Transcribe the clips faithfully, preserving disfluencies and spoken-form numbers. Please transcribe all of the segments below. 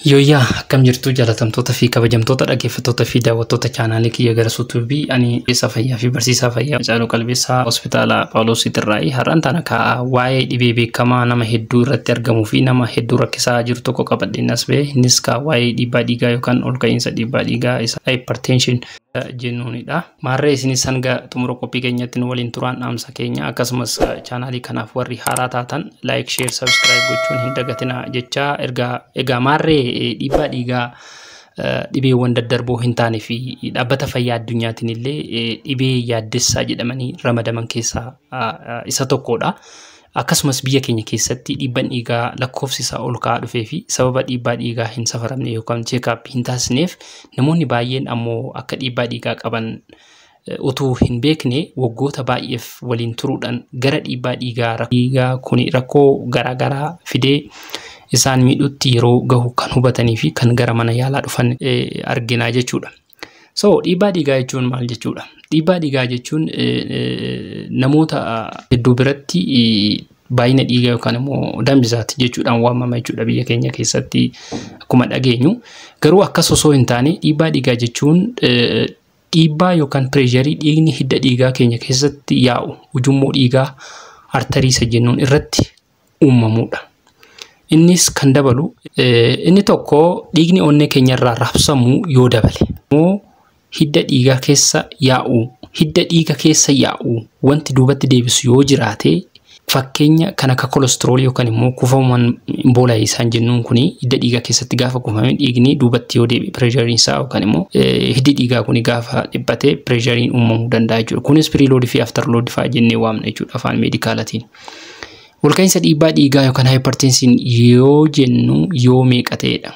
Yooyyaa akkam jirtu jaalatamtoota fi kabajamtoota dhaggeeffattoota fi daawwattoota chaanaalii kiyya gara suutuubii ani isa fayyaa fi barsiisaa fayyaa Caaluu Qalbeessaa hospitaala Phaawulos Tirraayii har'aan tana ka waa'ee dhibee beekamaa nama hedduu irratti argamuu fi nama hedduu rakkisaa jiru tokko qabadheen as ba'e innis ka waa'ee dhiibbaa dhiigaa yookaan ol ka'iinsa dhiibbaa dhiigaa isa hypertension jennuunidha. Maarree isinis hanga xumura qophii keenyatti nu waliin turaan dhaamsa keenya akkasumas chaanaalii kanaaf warri haaraa taatan like share subscribe gochuun hin dagatinaa jecha ergaa egaa maarree dhiibbaa dhiigaa dhibeewwan daddarboo hin taane fi dhaabbata fayyaa addunyaatiin illee dhibee yaaddessaa jedhamanii ramadaman keessaa isa tokkodha. Akkasumas biyya keenya keessatti dhiibbaan dhiigaa lakkoofsi isaa ol ka'aa dhufee fi sababa dhiibbaa dhiigaa hin safaramne yookaan check-up hin taasisneef namoonni baay'een ammoo akka dhiibbaa dhiigaa qaban utuu hin beekne waggoota baay'eef waliin turuudhaan gara dhiibbaa dhiigaa dhiigaa kuni rakkoo garaagaraa fidee isaan miidhutti yeroo gahu kan hubatanii fi kan gara mana yaalaa dhufan arginaa jechuudha. So dhiibbaa dhiigaa jechuun maal jechuudha? Dhiibbaa dhiigaa jechuun namoota hedduu biratti baay'ina dhiigaa yookaan immoo dambisaati jechuudhaan waamama jechuudha biyya keenya keessatti akkuma dhageenyu. Garuu akkas osoo hin taane dhiibbaa dhiigaa jechuun dhiibbaa yookaan pireesharii dhiigni hidda dhiigaa keenya keessatti yaa'u ujummoo dhiigaa artariisa jennuun irratti uumamudha. Innis kan dabalu inni tokko dhiigni onnee keenyarraa raabsamu yoo dabale immoo hidda dhiigaa keessa yaa'u hidda dhiiga keessa yaa'u wanti duubatti deebisu yoo jiraate fakkeenya kan akka kolesteroolii yookaan immoo kuufamuun boolaa isaan jennuun kuni hidda dhiigaa keessatti gaafa kuufame dhiigni duubatti yoo deebi'e pireeshariin isaa yookaan immoo hiddi dhiigaa kuni gaafa dhibbate pireeshariin uumamuu danda'a jechuudha. Kunis piriiloodii fi aftarloodii fa'aa jennee waamna jechuudha afaan meedikaalatiin. Ol ka'iinsa dhiibbaa dhiigaa yookaan hypertension yoo jennu yoo meeqa ta'edha?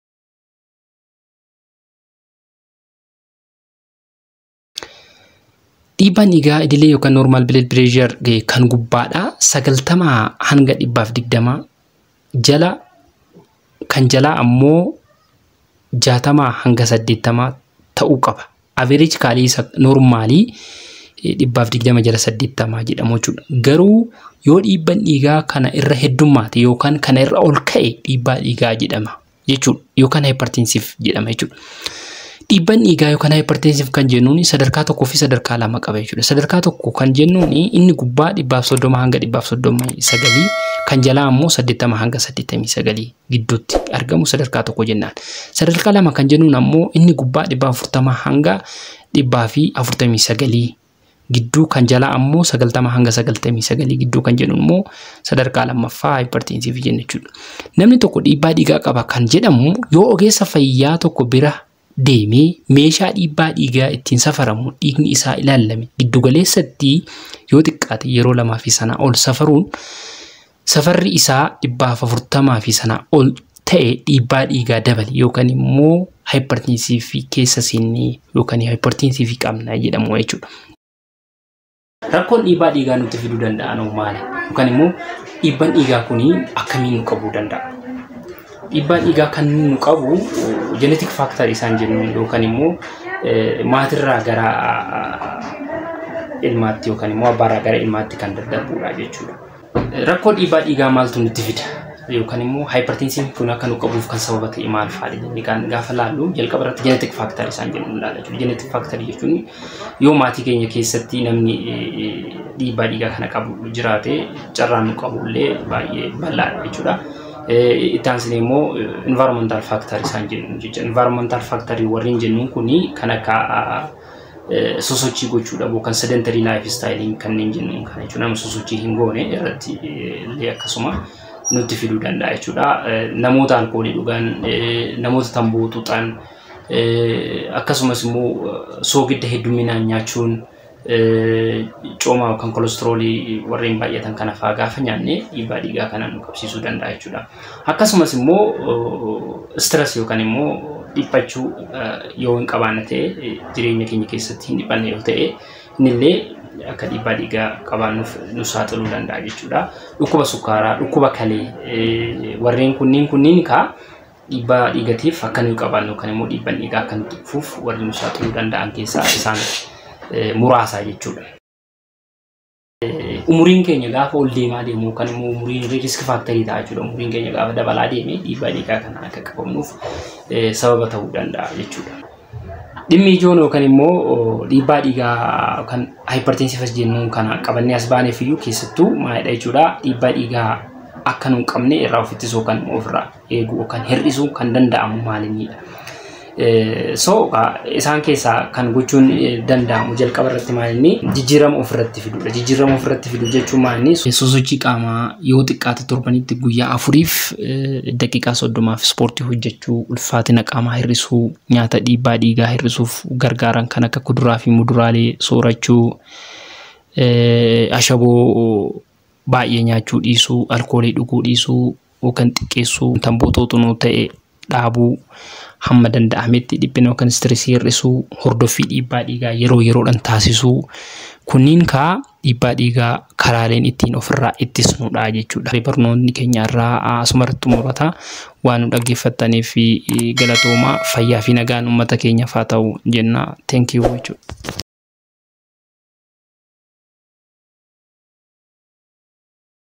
Dhiibbaan dhiigaa idilee yookaan normal blood pressure kan gubbaadhaa sagaltamaa hanga dhibbaaf digdamaa jala kan jalaa ammoo jaatamaa hanga saddeettamaa ta'uu qaba. Average kaalii normaalii dhibbaaf digdama jala saddeettamaa jedhamu jechuudha. Garuu yoo dhiibbaan dhiigaa kana irra heddummaate yookaan kana irra ol ka'e dhiibbaa dhiigaa jedhama jechuudha yookaan hypertensive jedhama jechuudha. Dhiibbaan dhiigaa yookaan hypertensive kan jennuun sadarkaa tokkoo fi sadarkaa lama qaba jechuudha. Sadarkaa tokko kan jennuun inni gubbaa dhibbaaf soddoma hanga dhibbaaf soddomii sagalii kan jalaa ammoo saddeettama hanga saddeettamii sagalii gidduutti argamu sadarkaa tokko jennaan. Sadarkaa lama kan jennuun ammoo inni gubbaa dhibbaaf afurtama hanga dhibbaa fi afurtamii sagalii gidduu kan jalaa ammoo sagaltama hanga sagaltamii sagalii gidduu kan jennuun immoo sadarkaa lammaffaa hypertensive jenna jechuudha. Namni tokko dhiibbaa dhiigaa qaba kan jedhamu yoo ogeessa fayyaa tokko bira deemee meeshaa dhiibbaa dhiigaa ittiin safaramu dhiigni isaa ilaalame giddugaleessatti yoo xiqqaate yeroo lamaa fi sanaa ol safaruun safarri isaa dhibbaaf afurtamaa fi sanaa ol ta'e dhiibbaa dhiigaa dabale yookaan immoo hypertensive keessa seennee yookaan hypertensive qabna jedhamu jechuudha. Rakkoon dhiibbaa dhiigaa nutti fiduu danda'an maali? Yookaan immoo dhiibbaan dhiigaa kuni akkamiin nu qabuu danda'a? Dhiibbaan dhiigaa kan nu qabu genetic factor isaan jennuun yookaan immoo maatirraa gara ilmaatti yookaan immoo abbaarraa gara ilmaatti kan daddarbudha jechuudha. Rakkoon dhiibbaa dhiigaa maaltu nutti fida? Yookaan immoo hypertension kun akka nu qabuuf kan sababa ta'e maal faali jennee kan gaafa laallu jalqaba irratti genetic factor isaan jennuun ilaala jechuudha. Genetic factor jechuun yoo maatii keenya keessatti namni dhiibbaa dhiigaa kana qabu jiraate carraan nu qabullee baay'ee bal'aadha jechuudha. Itaansine immoo environmental factor isaan jennuun jechuudha. Environmental factor warreen jennuun kuni kan akka sosochii gochuu dhabuu kan sedentary lifestyle kanneen jennuun kana jechuudha. Nama sosochii hin goone irratti illee akkasuma nutti fiduu danda'a jechuudha. Namoota alkoolii dhugan, namoota tamboo xuuxan, akkasumas immoo soogidda hedduminaan nyaachuun cooma yookaan kolesteroolii warreen baay'atan kana fa'aa gaafa nyaanne dhiibbaa dhiigaa kana nu qabsiisuu danda'a jechuudha. Akkasumas immoo stress yookaan immoo dhiphachuu yoo hin qabaanne ta'e jireenya keenya keessatti hin dhiphanne yoo ta'e innillee akka dhiibbaa dhiigaa qabaannuuf nu saaxiluu danda'a jechuudha. Dhukkuba sukkaaraa, dhukkuba kalee warreen kunniin kunniin kaa dhiibbaa dhiigatiif akka nu qabaannu yookaan immoo dhiibbaan dhiigaa akka nu tuquuf warri nu saaxiluu danda'an keessaa isaan muraasa jechuudha. umuriin keenya gaafa ol deemaa deemu kan immoo umuriin risk factor ta'a jechuudha. Umuriin keenya gaafa dabalaa deemee dhiibbaa dhiigaa kana akka qabamnuuf sababa ta'uu danda'a jechuudha. Dhimmi ijoon yookaan immoo dhiibbaa dhiigaa kan hypertensive jennuun kana qabannee as baaneef iyyuu keessattuu maalidha jechuudha. Dhiibbaa dhiigaa akka nu qabne irraa of ittisuu kan ofirraa eeguu kan hir'isuu kan danda'amu maalinidha. So isaan keessaa kan gochuun danda'amu jalqaba irratti maalinni jijjiirama ofirratti fidudha. Jijjiirama ofirratti fidu jechuun maalinni sosochii qaamaa yoo xiqqaate torbanitti guyyaa afuriif daqiiqaa soddomaaf ispoortii hojjechuu, ulfaatina qaamaa hir'isuu, nyaata dhiibbaa dhiigaa hir'isuuf gargaaran kan akka kuduraa fi muduraalee soorachuu, ashaboo baay'ee nyaachuu dhiisuu, alkoolii dhuguu dhiisuu yookaan xiqqeessuu, tamboo xunoo ta'e dhaabuu hamma danda'ametti dhiphina yookaan stressii hir'isuu, hordoffii dhiibbaa dhiigaa yeroo yeroodhaan taasisuu kunniin kaa dhiibbaa dhiigaa karaaleen ittiin ofirraa ittisnudha jechuudha. Barnoonni keenya irraa asumarratti murata waan nu dhaggeeffattaniif galatooma fayyaa fi nagaan uummata keenyaaf haa ta'u jenna. Thank you jechuudha.